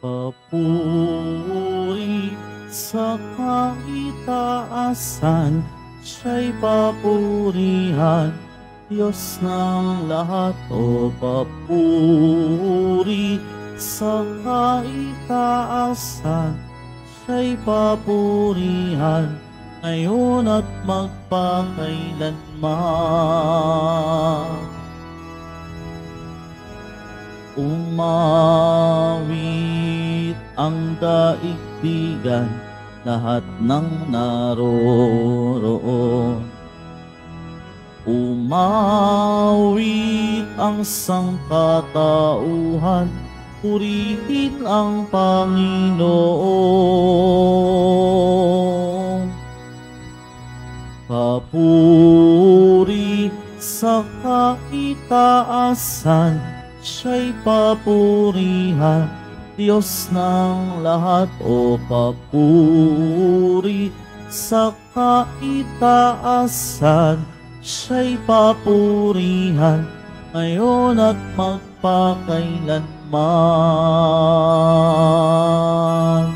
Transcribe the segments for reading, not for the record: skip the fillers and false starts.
Papuri sa kaitaasan, siya'y papurihan, Diyos ng lahat. O papuri sa kaitaasan, siya'y papurihan, ngayon at magpakailanman. Umawit ang daigdigan, lahat ng naroroon. Umawit ang sangkatauhan, purihin ang Panginoon. Papuri sa kaitaasan, siya'y papurihan, Diyos ng lahat. O papuri sa kaitaasan, siya'y papurihan, ngayon at magpakailanman.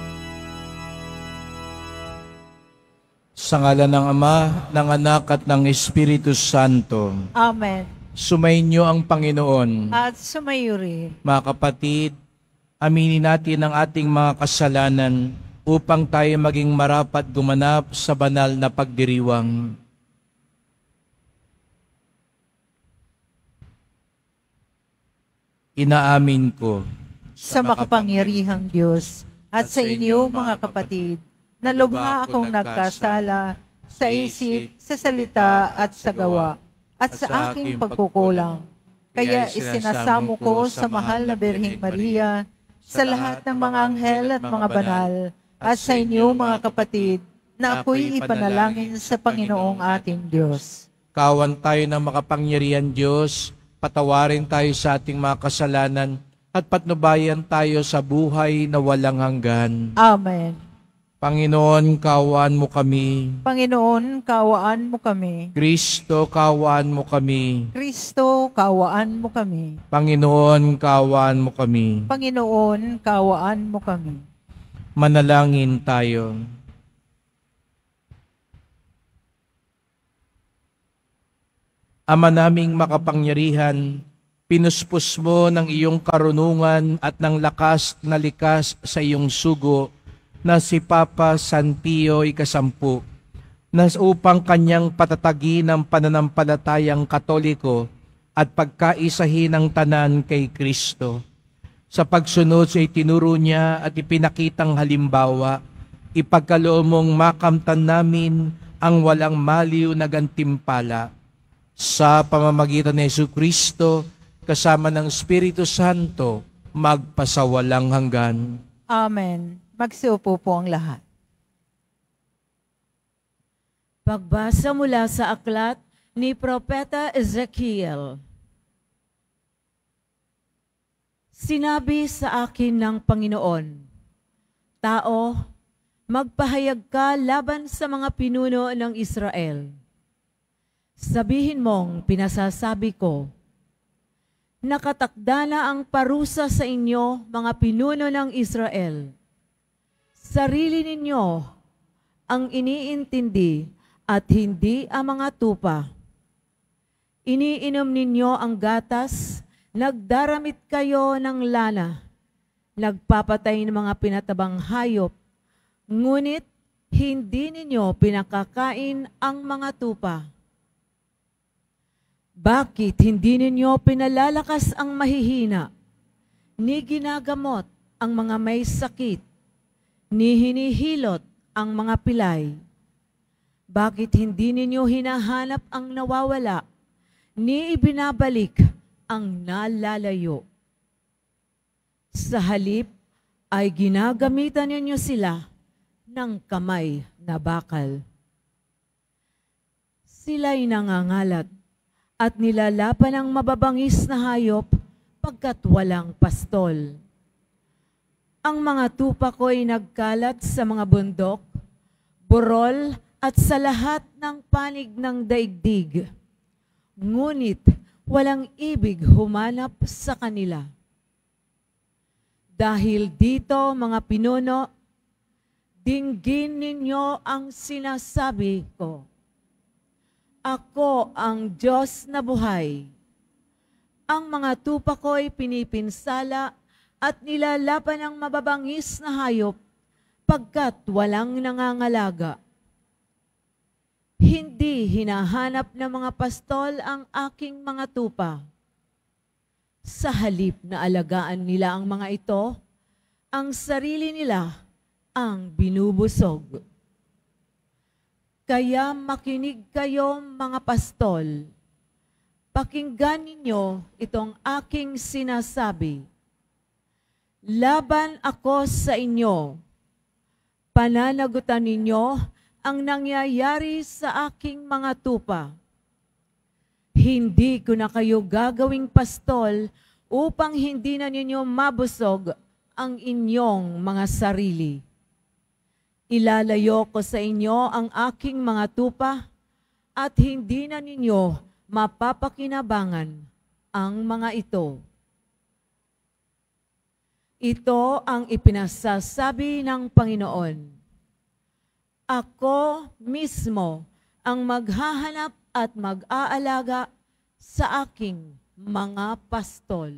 Sa ngalan ng Ama, ng Anak at ng Espiritu Santo. Amen. Sumainyo ang Panginoon. At sumayo rin. Mga kapatid, aminin natin ang ating mga kasalanan upang tayo maging marapat gumanap sa banal na pagdiriwang. Inaamin ko Sa makapangyarihang Diyos at sa inyo mga kapatid, na lubha akong nagkasala sa isip, sa salita at sa gawa, at sa aking pagkukulang. Kaya isinasamo ko sa mahal na Birheng Maria, sa lahat ng mga anghel at mga banal, at sa inyo mga kapatid, na ako'y ipanalangin sa Panginoong ating Diyos. Kawan tayo ng makapangyarihan Diyos, patawarin tayo sa ating mga kasalanan, at patnubayan tayo sa buhay na walang hanggan. Amen. Panginoon, kaawaan mo kami. Panginoon, kaawaan mo kami. Kristo, kaawaan mo kami. Kristo, kaawaan mo kami. Panginoon, kaawaan mo kami. Panginoon, kaawaan mo kami. Manalangin tayo. Ama naming makapangyarihan, pinuspos mo ng iyong karunungan at ng lakas na likas sa iyong sugo na si Papa San Pio Ika-10, na upang kanyang patatagin ang pananampalatayang Katoliko at pagkaisahin ang tanan kay Kristo. Sa pagsunod sa itinuro niya at ipinakitang halimbawa, ipagkaloob mong makamtan namin ang walang maliw na gantimpala. Sa pamamagitan ni Jesucristo, kasama ng Espiritu Santo, magpasawalang hanggan. Amen. Magsiupo po ang lahat. Pagbasa mula sa aklat ni Propeta Ezekiel. Sinabi sa akin ng Panginoon, Tao, magpahayag ka laban sa mga pinuno ng Israel. Sabihin mong pinasasabi ko, nakatakda na ang parusa sa inyo, mga pinuno ng Israel. Sarili ninyo ang iniintindi at hindi ang mga tupa. Iniinom ninyo ang gatas, nagdaramit kayo ng lana, nagpapatay ng mga pinatabang hayop, ngunit hindi ninyo pinakakain ang mga tupa. Bakit hindi ninyo pinalalakas ang mahihina, ni ginagamot ang mga may sakit, ni hinihilot ang mga pilay? Bakit hindi ninyo hinahanap ang nawawala, ni ibinabalik ang nalalayo? Sa halip ay ginagamitan ninyo sila ng kamay na bakal. Sila'y nangangalat at nilalapan ng mababangis na hayop pagkat walang pastol. Ang mga tupa ko'y nagkalat sa mga bundok, burol at sa lahat ng panig ng daigdig. Ngunit walang ibig humanap sa kanila. Dahil dito, mga pinuno, dinggin ninyo ang sinasabi ko. Ako ang Diyos na buhay. Ang mga tupa ko'y pinipinsala at nilalaban ng mababangis na hayop pagkat walang nangangalaga. Hindi hinahanap ng mga pastol ang aking mga tupa. Sa halip na alagaan nila ang mga ito, ang sarili nila ang binubusog. Kaya makinig kayo mga pastol. Pakinggan ninyo itong aking sinasabi. Laban ako sa inyo. Pananagutan ninyo ang nangyayari sa aking mga tupa. Hindi ko na kayo gagawing pastol upang hindi na ninyo mabusog ang inyong mga sarili. Ilalayo ko sa inyo ang aking mga tupa at hindi na ninyo mapapakinabangan ang mga ito. Ito ang ipinasasabi ng Panginoon. Ako mismo ang maghahanap at mag-aalaga sa aking mga pastol.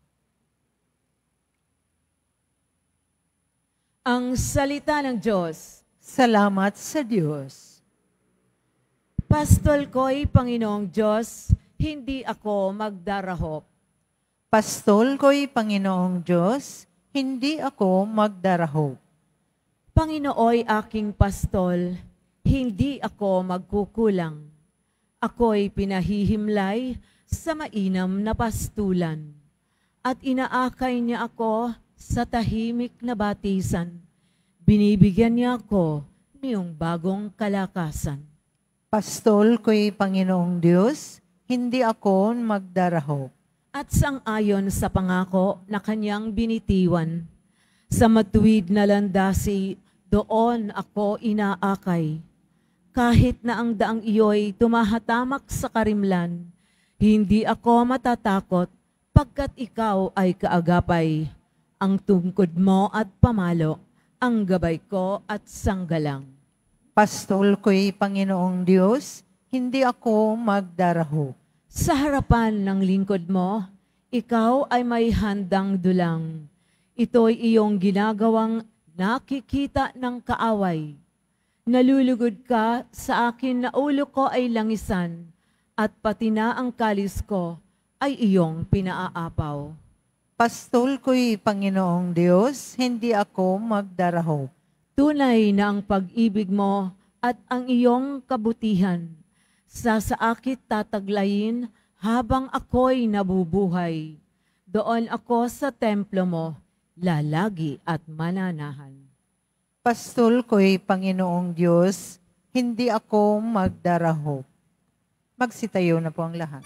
Ang salita ng Diyos. Salamat sa Diyos. Pastol ko'y Panginoong Diyos, hindi ako magdarahop. Pastol ko'y Panginoong Diyos, hindi ako magdarahop. Panginooy aking pastol, hindi ako magkukulang. Ako'y pinahihimlay sa mainam na pastulan, at inaakay niya ako sa tahimik na batisan. Binibigyan niya ako niyong bagong kalakasan. Pastol ko'y Panginoong Diyos, hindi ako magdarahop. At sang-ayon sa pangako na kanyang binitiwan, sa matuwid na landasi, doon ako inaakay. Kahit na ang daang iyo'y tumahatamak sa karimlan, hindi ako matatakot pagkat ikaw ay kaagapay. Ang tungkod mo at pamalo, ang gabay ko at sanggalang. Pastol ko'y Panginoong Diyos, hindi ako magdarahop. Sa harapan ng lingkod mo, ikaw ay may handang dulang. Ito'y iyong ginagawang nakikita ng kaaway. Nalulugod ka sa akin na ulo ko ay langisan, at pati na ang kalis ko ay iyong pinaaapaw. Pastol ko'y Panginoong Diyos, hindi ako magdarahop. Tunay na ang pag-ibig mo at ang iyong kabutihan, sa saakit tataglayin habang ako'y nabubuhay. Doon ako sa templo mo, lalagi at mananahan. Pastol ko'y Panginoong Diyos, hindi ako magdarahop. Magsitayo na po ang lahat.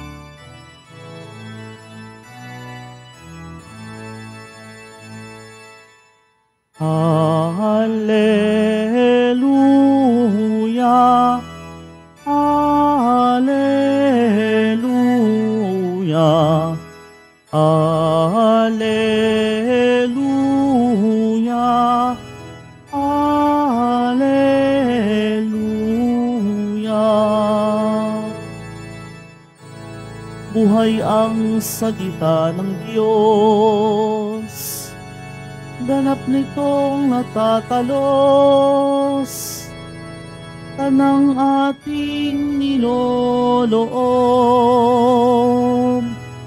Hallelujah, Hallelujah, Hallelujah, Hallelujah. Buhay ang sagita ng Diyos, ganap nitong natatalos, tanang ating niloloob.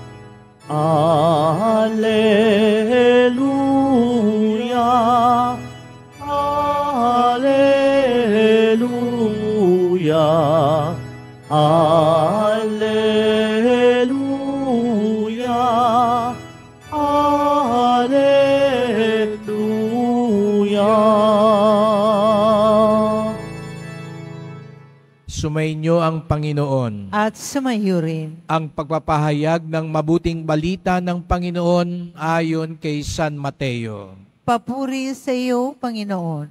Alleluia, Alleluia, Alleluia, Alleluia. Sumainyo ang Panginoon. At sumayo rin. Ang pagpapahayag ng mabuting balita ng Panginoon ayon kay San Mateo. Papuri sa iyo, Panginoon.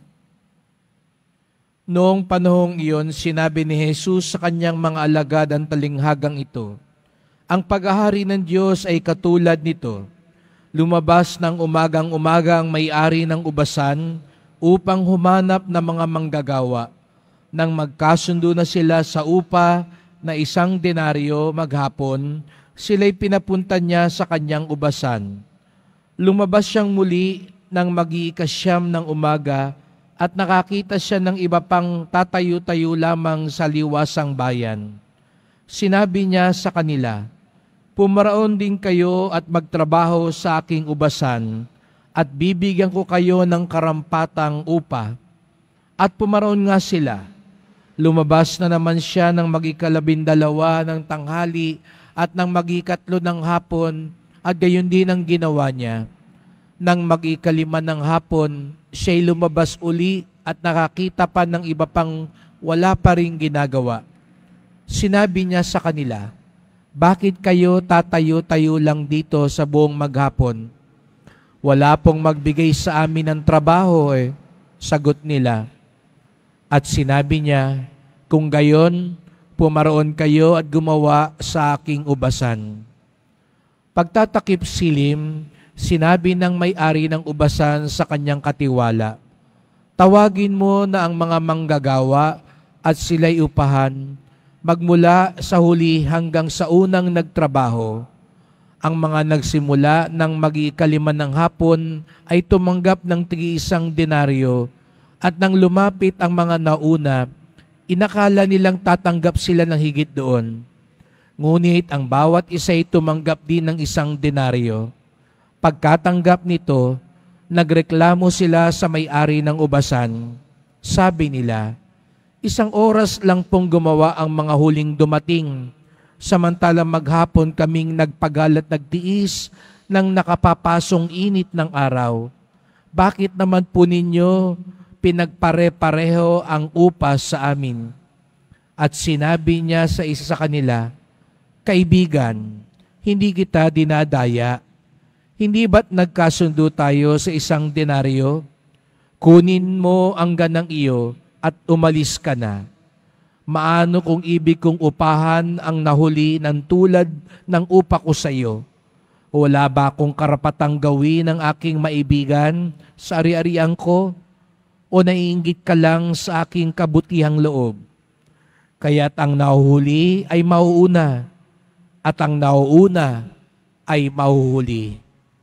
Noong panahong iyon, sinabi ni Jesus sa kanyang mga alagad ang talinghagang ito, ang paghahari ng Diyos ay katulad nito. Lumabas ng umagang-umaga ang may-ari ng ubasan upang humanap ng mga manggagawa. Nang magkasundo na sila sa upa na 1 denaryo maghapon, sila'y pinapunta niya sa kanyang ubasan. Lumabas siyang muli nang mag-iikasyam ng umaga at nakakita siya ng iba pang tatayo-tayo lamang sa liwasang bayan. Sinabi niya sa kanila, "Pumaraon din kayo at magtrabaho sa aking ubasan at bibigyan ko kayo ng karampatang upa." At pumaraon nga sila. Lumabas na naman siya ng mag-12 ng tanghali at ng mag-3 ng hapon at gayon din ang ginawa niya. Nang mag-5 ng hapon, siya'y lumabas uli at nakakita pa ng iba pang wala pa ring ginagawa. Sinabi niya sa kanila, "Bakit kayo tatayo-tayo lang dito sa buong maghapon? Wala pong magbigay sa amin ng trabaho eh." Sagot nila. At sinabi niya, "Kung gayon, pumaroon kayo at gumawa sa aking ubasan." Pagtatakip silim, sinabi ng may-ari ng ubasan sa kanyang katiwala, "Tawagin mo na ang mga manggagawa at sila'y upahan, magmula sa huli hanggang sa unang nagtrabaho." Ang mga nagsimula ng mag-5 ng hapon ay tumanggap ng 1 denaryo, at nang lumapit ang mga nauna, inakala nilang tatanggap sila ng higit doon. Ngunit ang bawat isa ay tumanggap din ng 1 denaryo. Pagkatanggap nito, nagreklamo sila sa may-ari ng ubasan. Sabi nila, "1 oras lang pong gumawa ang mga huling dumating, samantalang maghapon kaming nagpagal at nagtiis ng nakapapasong init ng araw. Bakit naman po ninyo pinagpare-pareho ang upa sa amin?" At sinabi niya sa isa sa kanila, "Kaibigan, hindi kita dinadaya. Hindi ba't nagkasundo tayo sa 1 denaryo? Kunin mo ang ganang iyo at umalis ka na. Maano kung ibig kong upahan ang nahuli ng tulad ng upa ko sa iyo? Wala ba akong karapatang gawin ng aking maibigan sa ari-arian ko? O naiinggit ka lang sa aking kabutihang loob? Kaya't ang nahuhuli ay mauuna, at ang nauuna ay mahuhuli."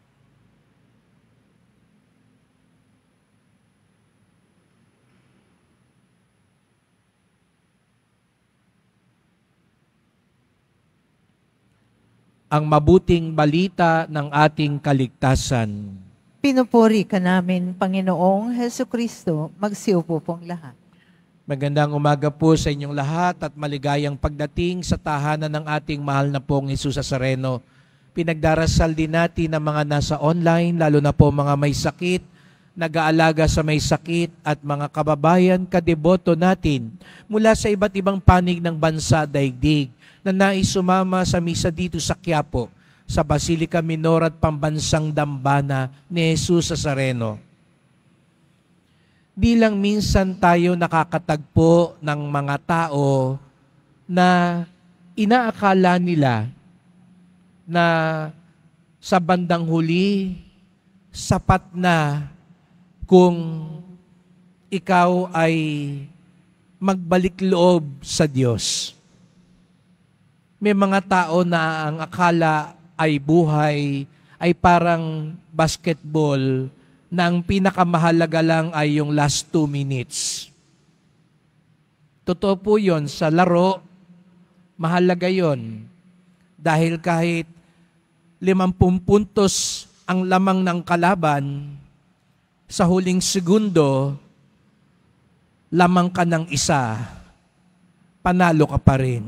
Ang mabuting balita ng ating kaligtasan. Pinupuri ka namin, Panginoong Hesukristo, magsiupo pong lahat. Magandang umaga po sa inyong lahat at maligayang pagdating sa tahanan ng ating mahal na pong Jesus Nazareno. Pinagdarasal din natin ang mga nasa online, lalo na po mga may sakit, nag-aalaga sa may sakit at mga kababayan kadeboto natin mula sa iba't ibang panig ng bansa daigdig na nais sumama sa misa dito sa Quiapo, sa Basilica Minor at Pambansang Dambana ni Jesus Nazareno. Di lang minsan tayo nakakatagpo ng mga tao na inaakala nila na sa bandang huli, sapat na kung ikaw ay magbalik loob sa Diyos. May mga tao na ang akala ay buhay ay parang basketball na ang pinakamahalaga lang ay yung last 2 minutes. Totoo po yun, sa laro, mahalaga yun. Dahil kahit 50 puntos ang lamang ng kalaban, sa huling segundo, lamang ka ng isa, panalo ka pa rin.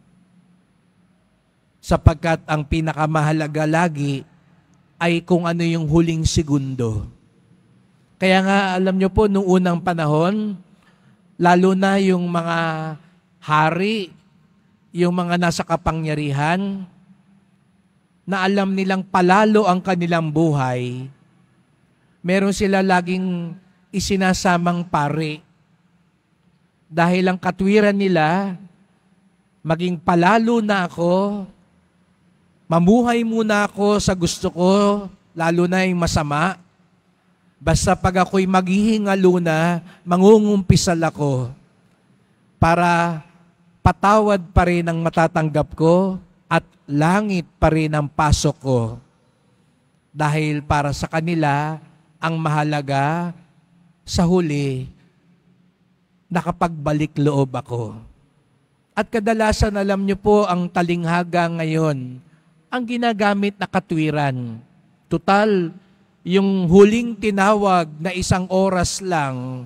Sapagkat ang pinakamahalaga lagi ay kung ano yung huling segundo. Kaya nga alam nyo po, noong unang panahon, lalo na yung mga hari, yung mga nasa kapangyarihan, na alam nilang palalo ang kanilang buhay, meron sila laging isinasamang pari. Dahil ang katwiran nila, maging palalo na ako, mamuhay muna ako sa gusto ko, lalo na yung masama. Basta pag ako'y maghihingalo na, mangungumpisal ako para patawad pa rin ang matatanggap ko at langit pa rin ang pasok ko. Dahil para sa kanila, ang mahalaga, sa huli, nakapagbalik loob ako. At kadalasan, alam niyo po, ang talinghaga ngayon, ang ginagamit na katwiran. Total, yung huling tinawag na 1 oras lang,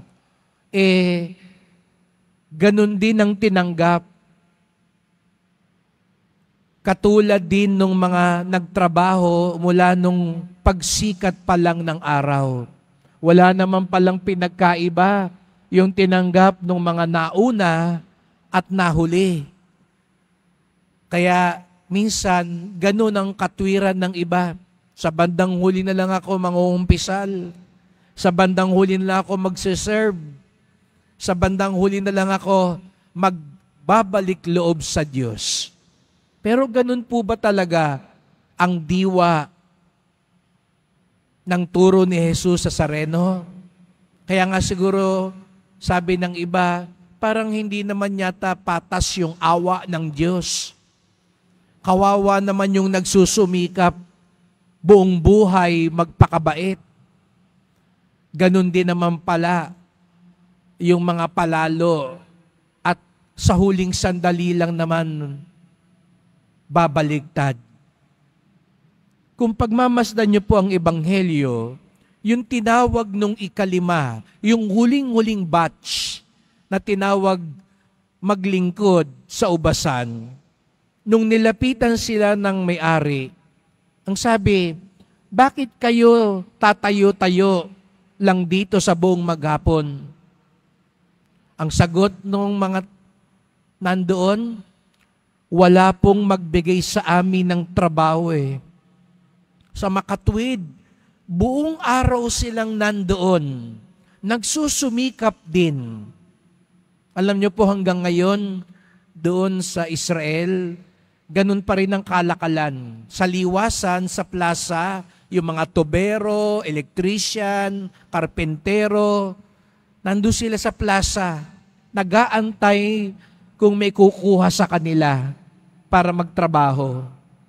ganun din ang tinanggap. Katulad din nung mga nagtrabaho mula nung pagsikat pa lang ng araw. Wala naman palang pinagkaiba yung tinanggap ng mga nauna at nahuli. Kaya minsan, ganun ang katwiran ng iba. Sa bandang huli na lang ako mangungumpisal. Sa bandang huli na lang ako magsiserve. Sa bandang huli na lang ako magbabalik loob sa Diyos. Pero ganun po ba talaga ang diwa ng turo ni Jesus sa Sareno? Kaya nga siguro, sabi ng iba, parang hindi naman yata patas yung awa ng Diyos. Kawawa naman yung nagsusumikap buong buhay magpakabait. Ganon din naman pala yung mga palalo at sa huling sandali lang naman babaligtad. Kung pagmamasdan niyo po ang Ebanghelyo, yung tinawag nung ikalima, yung huling-huling batch na tinawag maglingkod sa ubasan, nung nilapitan sila ng may-ari, ang sabi, bakit kayo tatayo-tayo lang dito sa buong maghapon? Ang sagot ng mga nandoon, wala pong magbigay sa amin ng trabaho Sa makatwid, buong araw silang nandoon, nagsusumikap din. Alam niyo po hanggang ngayon, doon sa Israel, ganun pa rin ang kalakalan. Sa liwasan, sa plaza, yung mga tubero, electrician, karpentero, nandun sila sa plaza, nag-aantay kung may kukuha sa kanila para magtrabaho.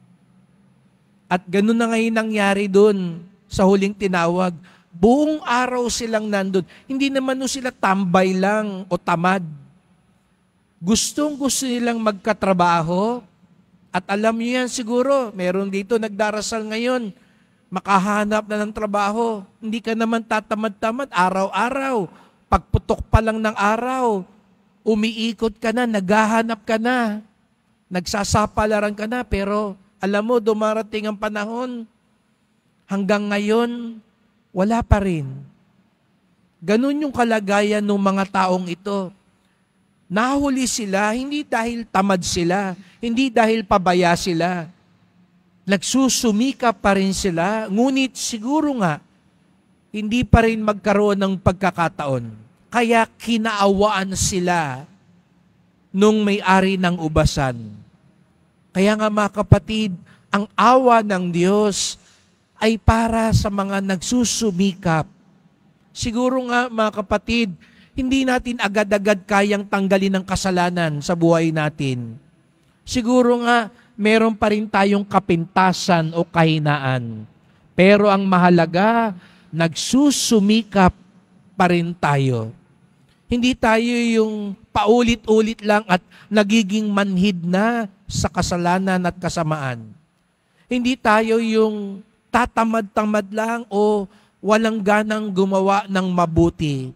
At ganun na ngayon nangyari doon sa huling tinawag. Buong araw silang nandun. Hindi naman sila tambay lang o tamad. Gustong-gusto nilang magkatrabaho. At alam niyo yan siguro, meron dito nagdarasal ngayon, makahanap na ng trabaho. Hindi ka naman tatamad-tamad, araw-araw. Pagputok pa lang ng araw, umiikot ka na, naghahanap ka na, nagsasapalaran ka na, pero alam mo, dumarating ang panahon, hanggang ngayon, wala pa rin. Ganun yung kalagayan ng mga taong ito. Nahuli sila, hindi dahil tamad sila, hindi dahil pabaya sila. Nagsusumikap pa rin sila, ngunit siguro nga, hindi pa rin magkaroon ng pagkakataon. Kaya kinaawaan sila nung may-ari ng ubasan. Kaya nga mga kapatid, ang awa ng Diyos ay para sa mga nagsusumikap. Siguro nga mga kapatid, hindi natin agad-agad kayang tanggalin ang kasalanan sa buhay natin. Siguro nga, meron pa rin tayong kapintasan o kahinaan. Pero ang mahalaga, nagsusumikap pa rin tayo. Hindi tayo yung paulit-ulit lang at nagiging manhid na sa kasalanan at kasamaan. Hindi tayo yung tatamad-tamad lang o walang ganang gumawa ng mabuti.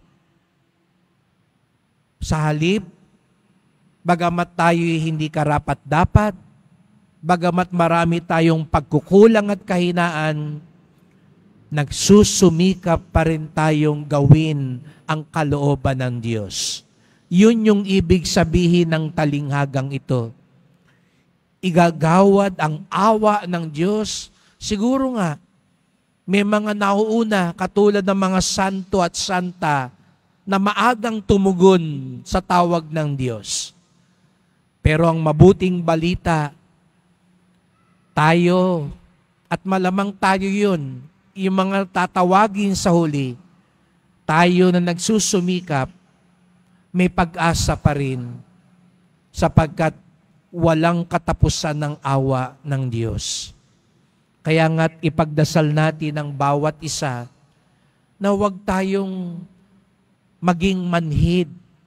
Sa halip, bagamat tayo'y hindi karapat-dapat, bagamat marami tayong pagkukulang at kahinaan, nagsusumikap pa rin tayong gawin ang kalooban ng Diyos. Yun yung ibig sabihin ng talinghagang ito. Igagawad ang awa ng Diyos. Siguro nga, may mga nauuna katulad ng mga santo at santa na maagang tumugon sa tawag ng Diyos. Pero ang mabuting balita, tayo, at malamang tayo yun, yung mga tatawagin sa huli, tayo na nagsusumikap, may pag-asa pa rin sapagkat walang katapusan ng awa ng Diyos. Kaya nga't ipagdasal natin ang bawat isa na huwag tayong maging manhid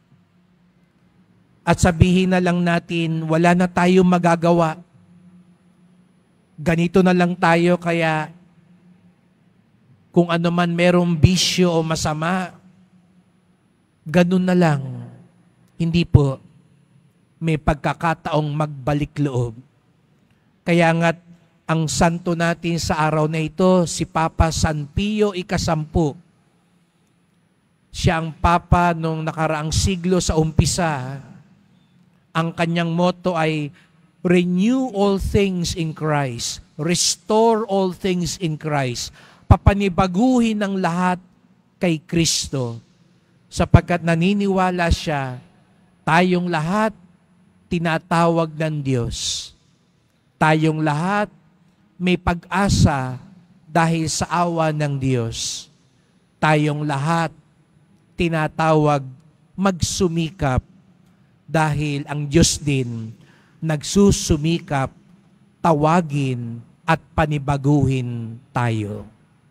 at sabihin na lang natin, wala na tayong magagawa. Ganito na lang tayo, kaya kung ano man merong bisyo o masama, ganun na lang. Hindi po. May pagkakataong magbalik loob. Kaya nga't ang santo natin sa araw na ito, si Papa San Pio Ika-10. Siya ang Papa nung nakaraang siglo sa umpisa. Ang kanyang motto ay, renew all things in Christ. Restore all things in Christ. Papanibaguhin ang lahat kay Kristo. Sapagkat naniniwala siya, tayong lahat tinatawag ng Diyos. Tayong lahat may pag-asa dahil sa awa ng Diyos. Tayong lahat tinatawag magsumikap dahil ang Diyos din nagsusumikap, tawagin at panibaguhin tayo.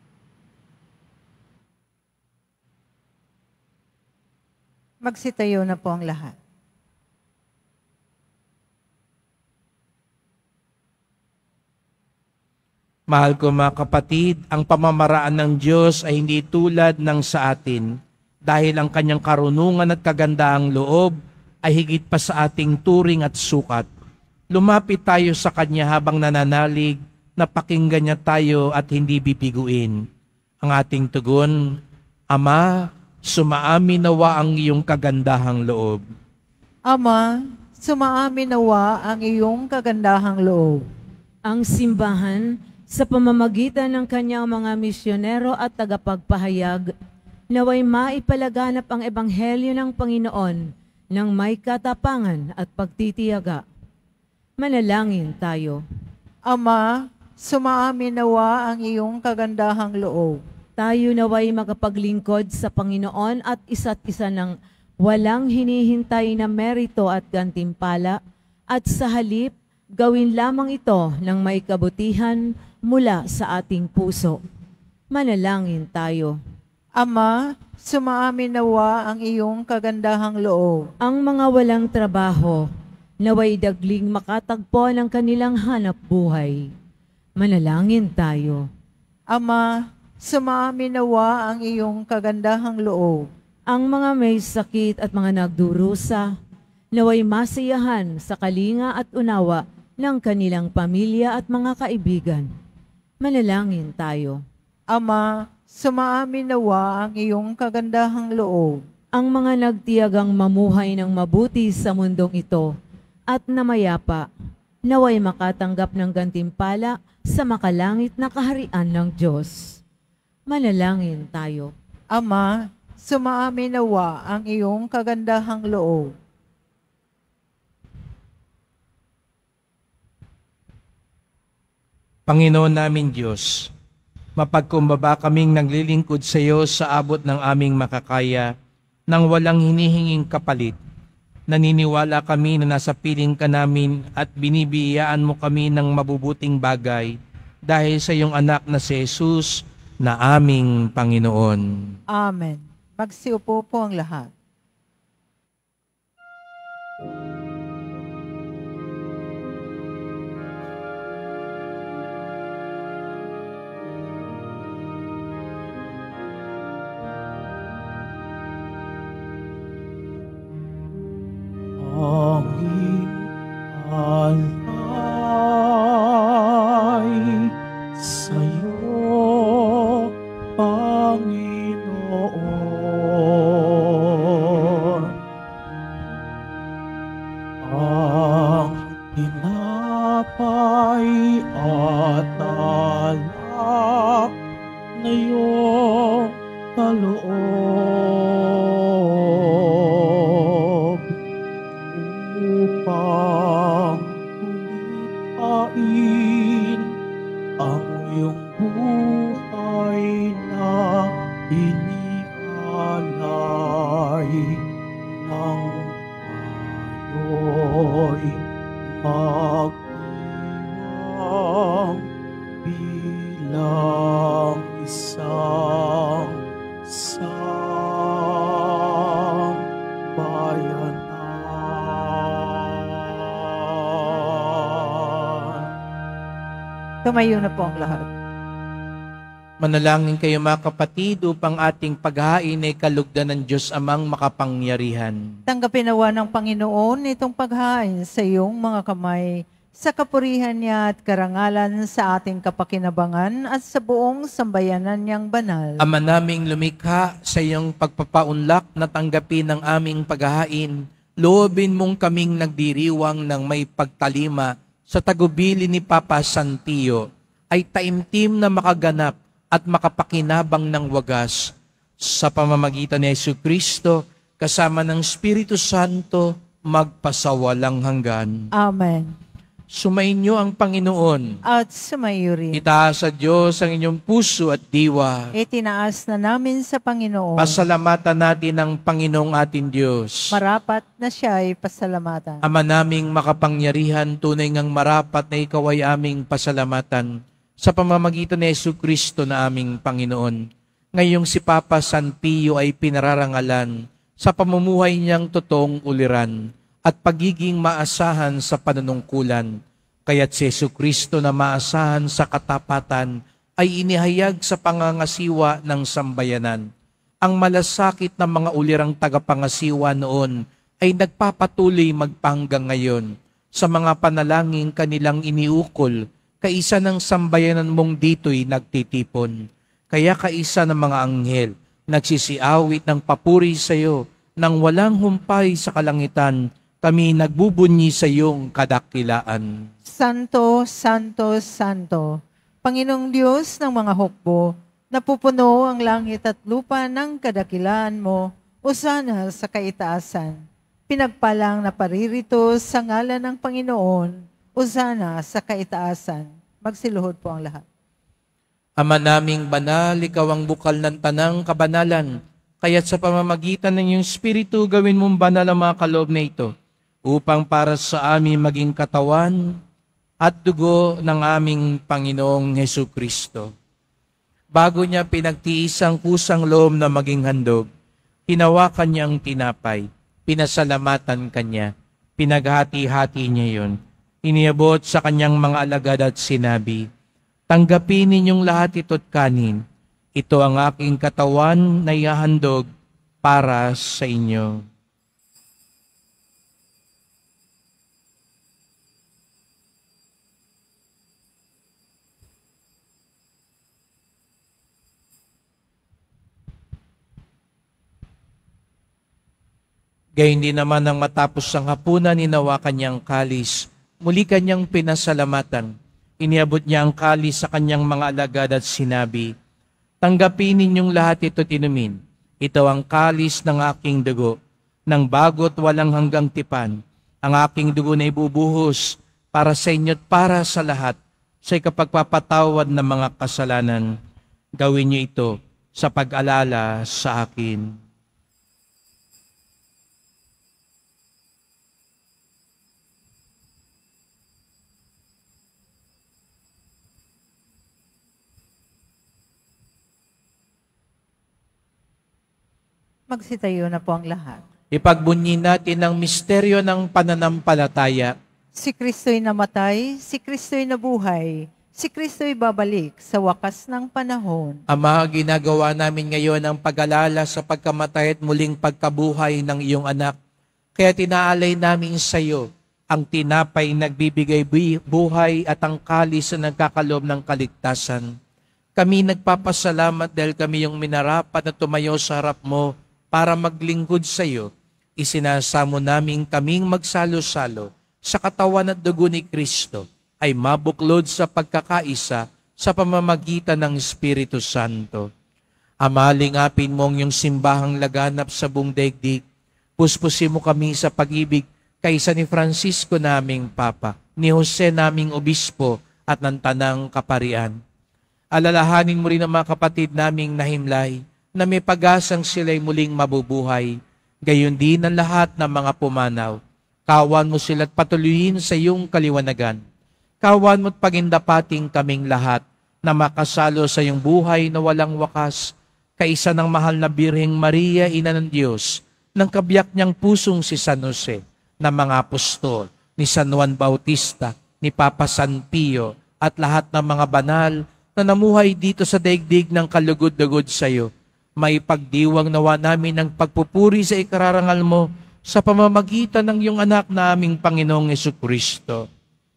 Magsitayo na po ang lahat. Mahal ko mga kapatid, ang pamamaraan ng Diyos ay hindi tulad ng sa atin dahil ang kanyang karunungan at kagandahang loob ay higit pa sa ating turing at sukat. Lumapit tayo sa kanya habang nananalig na pakinggan niya tayo at hindi bibiguin. Ang ating tugon, Ama, sumaamin nawa ang iyong kagandahang loob. Ama, sumaamin nawa ang iyong kagandahang loob. Ang simbahan, sa pamamagitan ng kanyang mga misyonero at tagapagpahayag, naway maipalaganap ang ebanghelyo ng Panginoon ng may katapangan at pagtitiyaga. Manalangin tayo. Ama, sumaamin nawa ang iyong kagandahang loob. Tayo naway makapaglingkod sa Panginoon at isa't isa ng walang hinihintay na merito at gantimpala, at sa halip, gawin lamang ito ng may kabutihan mula sa ating puso. Manalangin tayo. Ama, sumaamin nawa ang iyong kagandahang loob. Ang mga walang trabaho, naway dagling makatagpo ng kanilang hanap buhay. Manalangin tayo. Ama, sumaamin nawa ang iyong kagandahang loob. Ang mga may sakit at mga nagdurusa, naway masiyahan sa kalinga at unawa ng kanilang pamilya at mga kaibigan. Manalangin tayo. Ama, sumaamin nawa ang iyong kagandahang loob. Ang mga nagtiyagang mamuhay ng mabuti sa mundong ito at namayapa, naway makatanggap ng gantimpala sa makalangit na kaharian ng Diyos. Manalangin tayo. Ama, sumaamin nawa ang iyong kagandahang loob. Panginoon namin Diyos, mapagkumbaba kaming naglilingkod sa iyo sa abot ng aming makakaya nang walang hinihinging kapalit. Naniniwala kami na nasa piling ka namin at binibiyayaan mo kami ng mabubuting bagay dahil sa iyong anak na si Jesus na aming Panginoon. Amen. Magsiupo po ang lahat. Aming alay sa'yo, Panginoon. Ang tinapay at alak na iyong kaloob upang ulitain ang iyong buhay ng tayo'y magdiwang bilang isang sambayanan. Tumayo na po ang lahat. Manalangin kayo mga kapatid upang ating paghahain ay kalugdan ng Diyos Amang makapangyarihan. Tanggapin nawa ng Panginoon itong paghain sa iyong mga kamay, sa kapurihan niya at karangalan sa ating kapakinabangan at sa buong sambayanan niyang banal. Ama naming lumikha, sa iyong pagpapaunlak na tanggapin ang aming paghahain, loobin mong kaming nagdiriwang ng may pagtalima sa tagubili ni Papa Santillo, ay taimtim na makaganap at makapakinabang ng wagas sa pamamagitan ni Jesucristo kasama ng Espiritu Santo magpasawalang hanggan. Amen. Sumainyo ang Panginoon. At sumayo rin. Itaas sa Diyos ang inyong puso at diwa. Itinaas na namin sa Panginoon. Pasalamatan natin ang Panginoong ating Diyos. Marapat na siya ay pasalamatan. Ama naming makapangyarihan, tunay ngang marapat na ikaw ay aming pasalamatan sa pamamagitan ni Jesucristo na aming Panginoon. Ngayong si Papa San Pio ay pinararangalan sa pamumuhay niyang totoong uliran at pagiging maasahan sa panunungkulan. Kaya't si Jesucristo na maasahan sa katapatan ay inihayag sa pangangasiwa ng sambayanan. Ang malasakit ng mga ulirang tagapangasiwa noon ay nagpapatuloy magpahanggang ngayon sa mga panalangin kanilang iniukol, kaisa ng sambayanan mong dito'y nagtitipon. Kaya kaisa ng mga anghel, nagsisiawit ng papuri sa iyo, nang walang humpay sa kalangitan, kami nagbubunyi sa iyong kadakilaan. Santo, Santo, Santo, Panginoong Diyos ng mga hukbo, napupuno ang langit at lupa ng kadakilaan mo, usana sa kaitaasan. Pinagpalang na paririto sa ngalan ng Panginoon, usana sa kaitaasan. Magsiluhod po ang lahat. Ama naming banal, ikaw ang bukal ng tanang kabanalan, kaya't sa pamamagitan ng iyong Espiritu gawin mong banal ang mga kaloob na ito, upang para sa amin maging katawan at dugo ng aming Panginoong Jesucristo. Bago niya pinagtiis ang kusang loob na maging handog, hinawakan niya ang tinapay, pinasalamatan kanya, pinaghati-hati niya yon, iniabot sa kanyang mga alagad at sinabi, "Tanggapin ninyong lahat ito't kanin, ito ang aking katawan na ihahandog para sa inyo." Gayun din naman nang matapos ang hapunan, hinawakan niyang kalis. Muli kanyang pinasalamatan. Iniabot niya ang kalis sa kanyang mga alagad at sinabi, "Tanggapin ninyong lahat ito't inumin. Ito ang kalis ng aking dugo, ng bago't walang hanggang tipan. Ang aking dugo na ibubuhos para sa inyo't para sa lahat sa ikapagpapatawad ng mga kasalanan. Gawin niyo ito sa pag-alala sa akin." Magsitayo na po ang lahat. Ipagbunyi natin ang misteryo ng pananampalataya. Si Kristo'y namatay, si Kristo'y nabuhay, si Kristo'y babalik sa wakas ng panahon. Ama, ginagawa namin ngayon ang pag-alala sa pagkamatay at muling pagkabuhay ng iyong anak. Kaya tinaalay namin sa iyo ang tinapay nagbibigay buhay at ang kalis na nagkakaloob ng kaligtasan. Kami nagpapasalamat dahil kami yung minarapat na tumayo sa harap mo para maglingkod sa iyo. Isinasamo namin kaming magsalo-salo sa katawan at dugo ni Kristo ay mabuklod sa pagkakaisa sa pamamagitan ng Espiritu Santo. Ama, lingapin mo ang iyong simbahang laganap sa buong daigdig. Puspusin mo kami sa pag-ibig kaysa ni Francisco naming Papa, ni Jose naming Obispo at ng Tanang Kaparian. Alalahanin mo rin ang mga kapatid naming nahimlay na may pag-asang sila'y muling mabubuhay. gayon din ang lahat ng mga pumanaw. Kawan mo sila't patuloyin sa iyong kaliwanagan. Kawan mo't pagindapating kaming lahat na makasalo sa iyong buhay na walang wakas, kaisa ng mahal na Birheng Maria, Ina ng Diyos, ng kabiyak niyang pusong si San Jose, ng mga apostol, ni San Juan Bautista, ni Papa San Pio, at lahat ng mga banal na namuhay dito sa daigdig ng kalugod-lugod sa iyo. May pagdiwang nawa namin ng pagpupuri sa ikararangal mo sa pamamagitan ng iyong anak na aming Panginoong Jesucristo.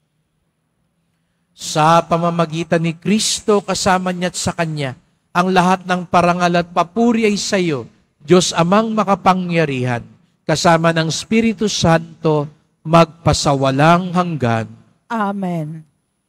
Sa pamamagitan ni Kristo, kasama niya at sa Kanya, ang lahat ng parangal at papuri ay sa iyo, Diyos Amang makapangyarihan, kasama ng Espiritu Santo, magpasawalang hanggan. Amen.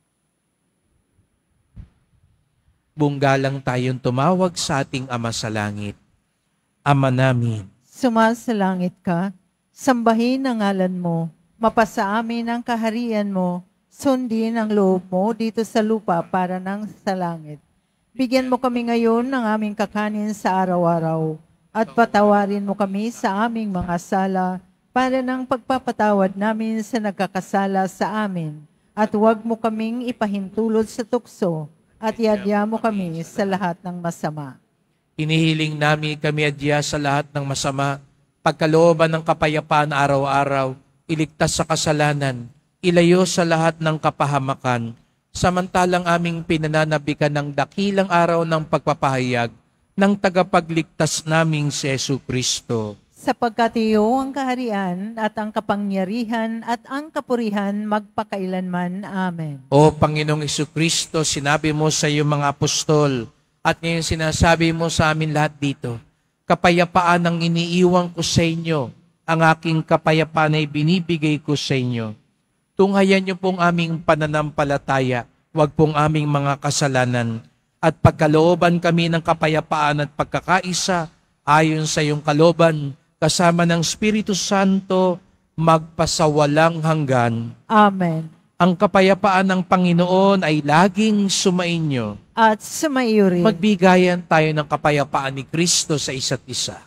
Bunggalang tayong tumawag sa ating Ama sa Langit. Ama namin, Sumasalangit ka, sambahin ang ngalan mo, mapasa amin ang kaharian mo, sundin ang loob mo dito sa lupa para nang sa langit. Bigyan mo kami ngayon ng aming kakanin sa araw-araw, at patawarin mo kami sa aming mga sala, para ng pagpapatawad namin sa nagkakasala sa amin, at huwag mo kaming ipahintulot sa tukso, at iadya mo kami sa lahat ng masama. inihiling namin kami adya sa lahat ng masama, pagkalooban ng kapayapaan araw-araw, iligtas sa kasalanan, ilayo sa lahat ng kapahamakan, samantalang aming pinananabikan ng dakilang araw ng pagpapahayag ng tagapagligtas naming si Jesucristo. Sapagkat iyo ang kaharian at ang kapangyarihan at ang kapurihan magpakailanman. Amen. O Panginoong Jesucristo, sinabi mo sa iyong mga apostol, at ngayon sinasabi mo sa amin lahat dito, kapayapaan ang iniiwan ko sa inyo, ang aking kapayapaan ay binibigay ko sa inyo. Tunghayan niyo pong aming pananampalataya, wag pong aming mga kasalanan, at pagkalooban kami ng kapayapaan at pagkakaisa, ayon sa iyong kalooban, kasama ng Espiritu Santo, magpasawalang hanggan. Amen. Ang kapayapaan ng Panginoon ay laging sumainyo. At sumaiyo rin. Magbigayan tayo ng kapayapaan ni Kristo sa isa't isa.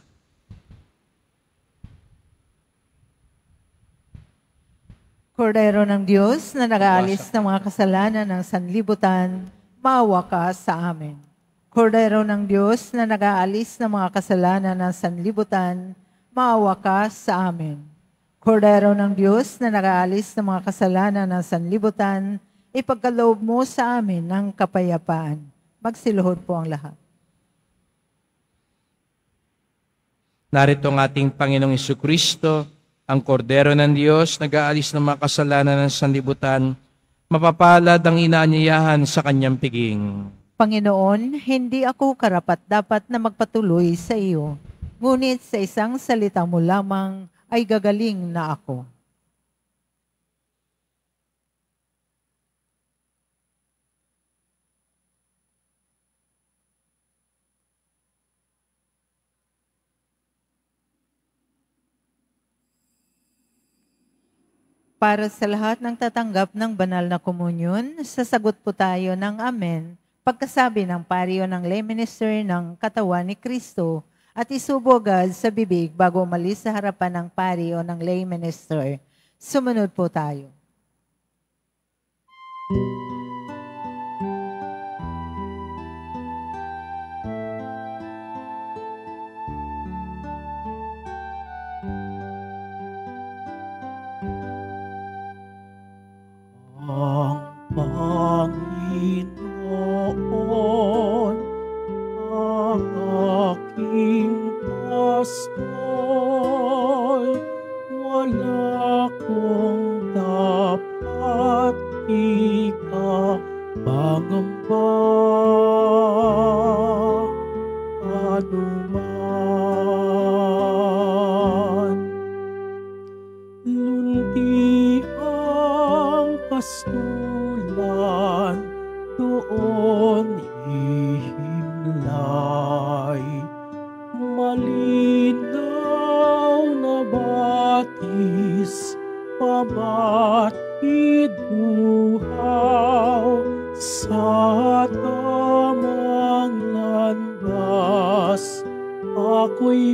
Kordero ng Diyos na nag-aalis ng mga kasalanan ng sanlibutan, maawa ka sa amin. Kordero ng Diyos na nag-aalis ng mga kasalanan ng sanlibutan, maawa ka sa amin. Kordero ng Diyos na nag-aalis ng mga kasalanan ng sanlibutan, ipagkaloob mo sa amin ng kapayapaan. Magsiluhod po ang lahat. Narito ang ating Panginoong Jesucristo, ang Kordero ng Diyos, nag-aalis ng mga kasalanan ng sanlibutan, mapapalad ang inaanyayahan sa kanyang piging. Panginoon, hindi ako karapat-dapat na magpatuloy sa iyo, ngunit sa isang salita mo lamang ay gagaling na ako. Para sa lahat ng tatanggap ng banal na komunyon, sasagot po tayo ng Amen, pagkasabi ng pariyo ng lay minister ng katawan ni Kristo, at isubo agad sa bibig bago umalis sa harapan ng pariyo ng lay minister. Sumunod po tayo. Ang Panginoon, ang aking pastol, wala kong dapat ikapangamba. Anuman, lundi ang pastulan, doon ihimlay. Malinaw na batis, pabatid buhaw, sa tamang landas ako'y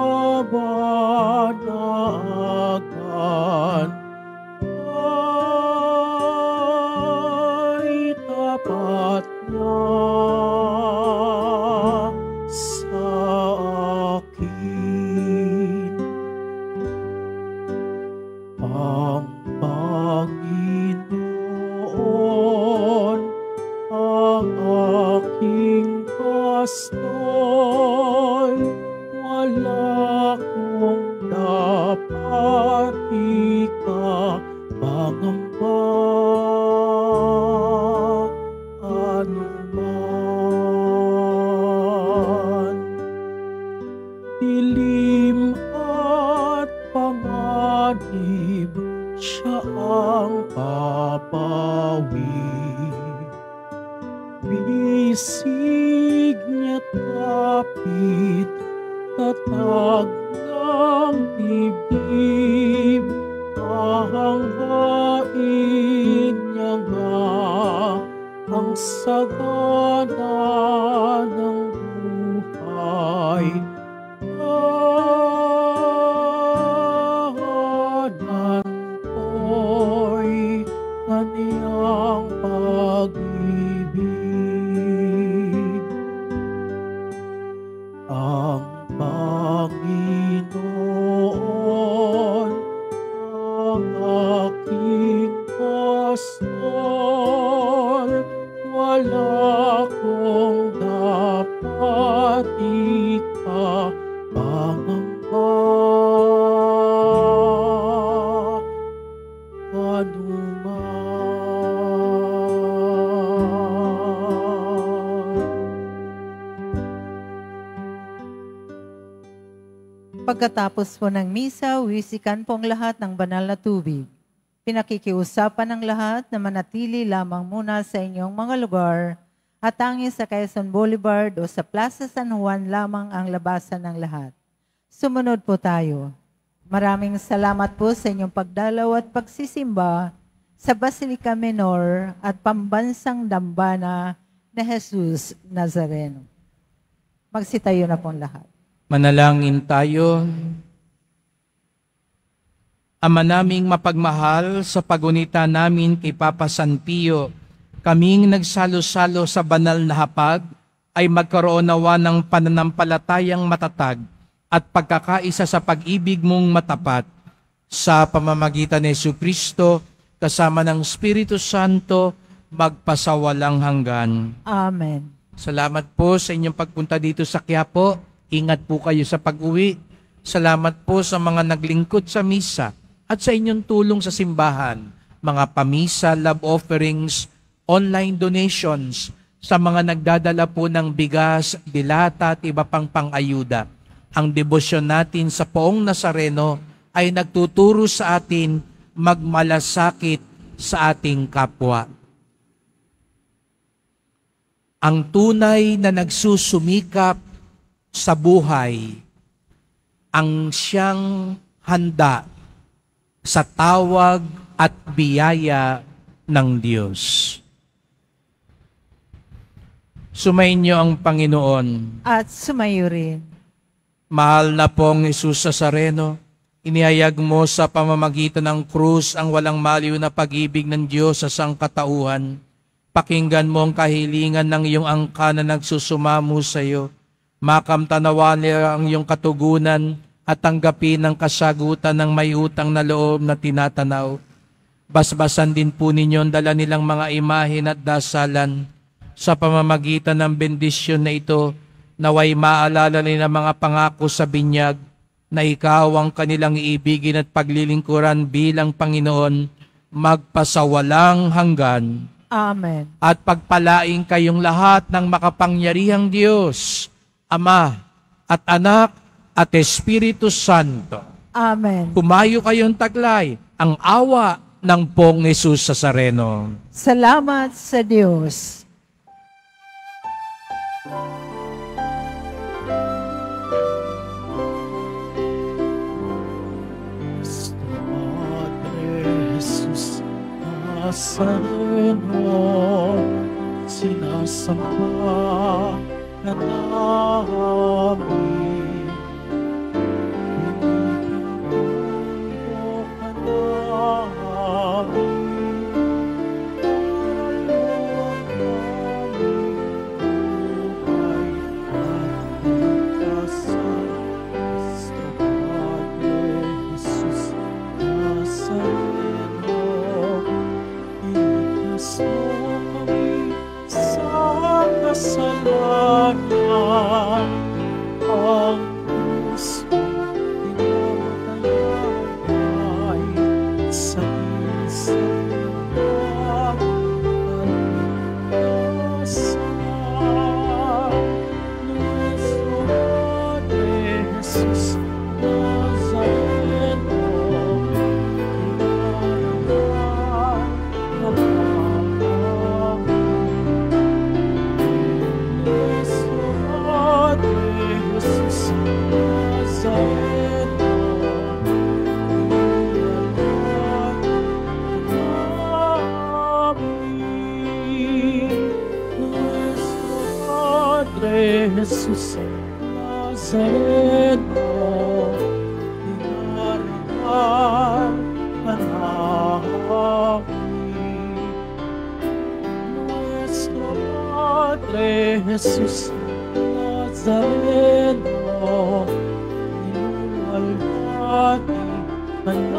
babanagan ay tapat niya sa akin. Ang Panginoon ang aking pastor, wala kong dapat ikapangamba anuman. Dilim at panganib, siya ang papawi. Bisig niya kapit, tatag ng dibdib, hahanghain niya nga ang sagana ng buhay. Tahanan ko'y kaniyang pag-ibig. Ang Panginoon ang aking pastor, wala kong dapat ikapangamba anuman. Pagkatapos po ng misa, wisikan po ang lahat ng banal na tubig. Pinakikiusapan ng lahat na manatili lamang muna sa inyong mga lugar at tanging sa Quezon Boulevard o sa Plaza San Juan lamang ang labasan ng lahat. Sumunod po tayo. Maraming salamat po sa inyong pagdalaw at pagsisimba sa Basilica Menor at Pambansang Dambana na Jesus Nazareno. Magsitayo na po lahat. Manalangin tayo. Ama naming mapagmahal, sa pagunita namin kay Papa San Pio, kaming nagsalo-salo sa banal na hapag ay magkaroon nawa ng pananampalatayang matatag at pagkakaisa sa pag-ibig mong matapat sa pamamagitan ni Jesucristo kasama ng Espiritu Santo magpasawalang hanggan. Amen. Salamat po sa inyong pagpunta dito sa Quiapo. Ingat po kayo sa pag-uwi. Salamat po sa mga naglingkod sa misa at sa inyong tulong sa simbahan, mga pamisa, love offerings, online donations, sa mga nagdadala po ng bigas, dilata at iba pang pang-ayuda. Ang debosyon natin sa Poong Nazareno ay nagtuturo sa atin magmalasakit sa ating kapwa. Ang tunay na nagsusumikap sa buhay, ang siyang handa sa tawag at biyaya ng Diyos. Sumainyo ang Panginoon. At sumayo rin. Mahal na pong Jesus Nazareno, inihayag mo sa pamamagitan ng krus ang walang maliw na pag-ibig ng Diyos sa sangkatauhan. Pakinggan mo ang kahilingan ng iyong angka na nagsusumamo sa iyo. Makamtanawan niya ang iyong katugunan at tanggapin ang kasagutan ng may utang na loob na tinatanaw. Basbasan din po ninyo ang dala nilang mga imahen at dasalan. Sa pamamagitan ng bendisyon na ito, naway maalala nila mga pangako sa binyag na ikaw ang kanilang iibigin at paglilingkuran bilang Panginoon magpasawalang hanggan. Amen. At pagpalaing kayong lahat ng makapangyarihang Diyos, Ama at Anak at Espiritu Santo. Amen. Kumayo kayong taglay ang awa ng Poong Jesus Nazareno. Salamat sa Diyos. Padre Jesus Nazareno, sinasamba ka namin. ang puso tinatayakay sa isang pag-asa. Nuestro Padre Jesus Nazareno, inarangal ka namin. Nuestro Padre Jesus Nazareno, inarangal ka namin. Nuestro Padre Jesus Nazareno, inarangal ka namin. Nuestro Padre Jesus Nazareno, inuwalhati ka